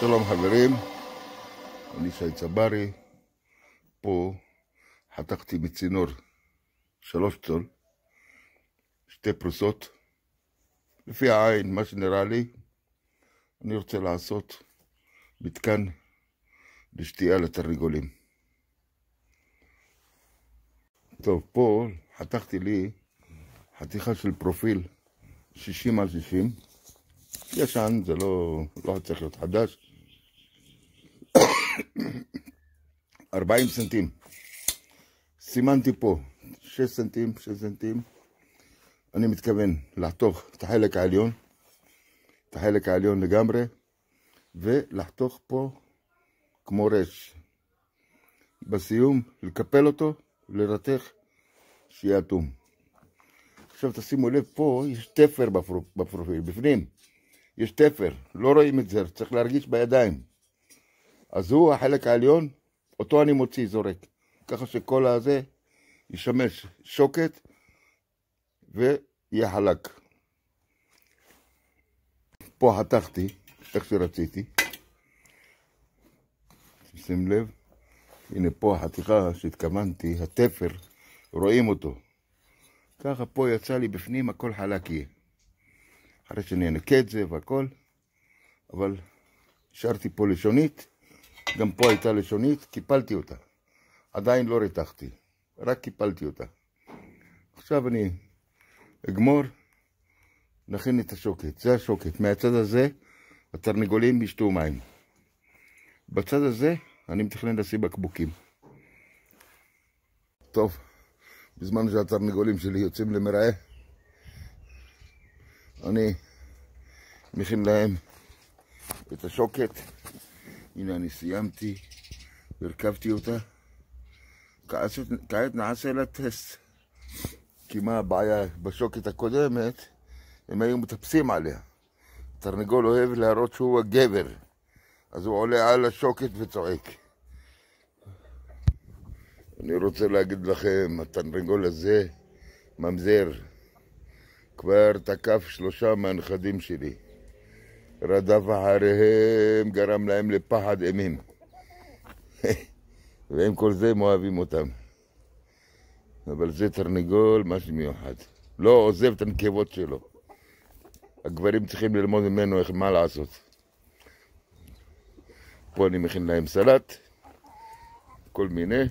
שלום חברים, אני שי צברי. פה חתכתי מצינור 3 צול, 2 פרוסות, לפי העין, מה שנראה לי. אני רוצה לעשות מתקן לשתייה לתרנגולים. טוב, פה חתכתי לי חתיכה של פרופיל 60 על 60, ישן, זה לא צריך להיות חדש. 40 סנטים. סימנתי פה 6 סנטים, 6 סנטים. אני מתכוון לחתוך את החלק העליון לגמרי, ולחתוך פה כמו רש. בסיום לקפל אותו, לרתך שיהיה אטום. עכשיו תשימו לב, פה יש תפר בפרופיל, בפנים יש תפר, לא רואים את זה, צריך להרגיש בידיים. אז הוא החלק העליון, אותו אני מוציא, זורק, ככה שכל הזה ישמש שוקת ויהיה חלק. פה חתכתי איך שרציתי, שים לב, הנה פה החתיכה שהתכוונתי, התפר, רואים אותו. ככה פה יצא לי בפנים, הכל חלק יהיה. אחרי שאני אנקה את זה והכל, אבל השארתי פה לשונית, גם פה הייתה לשונית, קיפלתי אותה. עדיין לא רתחתי, רק קיפלתי אותה. עכשיו אני אגמור, נכין את השוקת. זה השוקת. מהצד הזה התרנגולים ישתו מים. בצד הזה אני מתכנן לשים בקבוקים. טוב, בזמן שהתרנגולים שלי יוצאים למרעה, אני מכין להם את השוקת. הנה אני סיימתי, הרכבתי אותה. כעת נעשה לה טסט. כי מה הבעיה? בשוקת הקודמת הם היו מטפסים עליה. תרנגול אוהב להראות שהוא הגבר, אז הוא עולה על השוקת וצועק. אני רוצה להגיד לכם, התרנגול הזה ממזר. כבר תקף 3 מהנכדים שלי. רדף אחריהם, גרם להם לפחד אימים. ועם כל זה הם אוהבים אותם. אבל זה תרנגול משהו מיוחד. לא עוזב את הנקבות שלו. הגברים צריכים ללמוד ממנו איך מה לעשות. פה אני מכין להם סלט. כל מיני.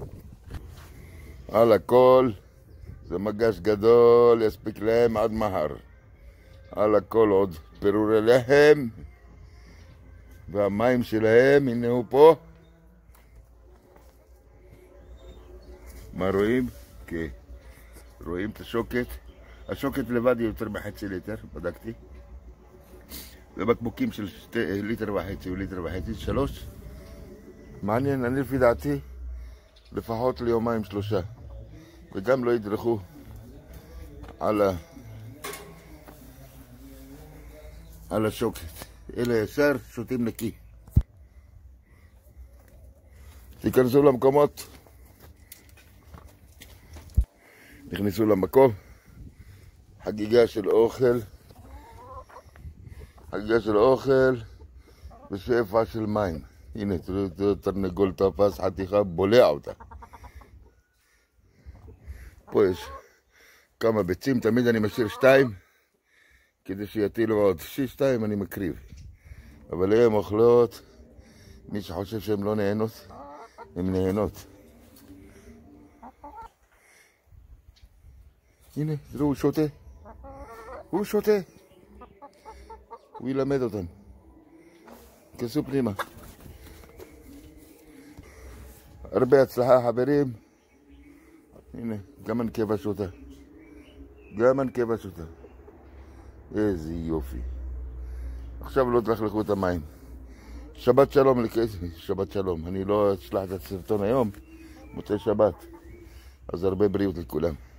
על הכל. זה מגש גדול, יספיק להם עד מחר. על הכל עוד פירורי לחם. והמים שלהם, הנה הוא פה. מה רואים? כן. רואים את השוקת. השוקת לבד היא יותר ב0.5 ליטר, בדקתי. ובקבוקים של 2.5 ליטר או 1.5 ליטר, 3. מעניין, אני לפי דעתי, לפחות ליומיים 3. וגם לא ידרכו על השוקת. אלה ישר שותים נקי. תיכנסו למקומות. נכנסו למקום. חגיגה של אוכל. חגיגה של אוכל ושפע של מים. הנה, תרנגול תפס חתיכה, בולע אותה. פה יש כמה ביצים, תמיד אני משאיר 2 כדי שיטילו עוד. 2 אני מקריב, אבל הן אוכלות. מי שחושב שהן לא נהנות, הן נהנות. הנה, תראו, הוא שותה. הוא שותה. הוא ילמד אותם. כנסו פנימה. הרבה הצלחה חברים. הנה, גם הנקבה שותה. גם הנקבה שותה. איזה יופי. עכשיו לא תלכלכו את המים. שבת שלום לקייסי. שבת שלום. אני לא אשלח את הסרטון היום, מוצאי שבת. אז הרבה בריאות לכולם.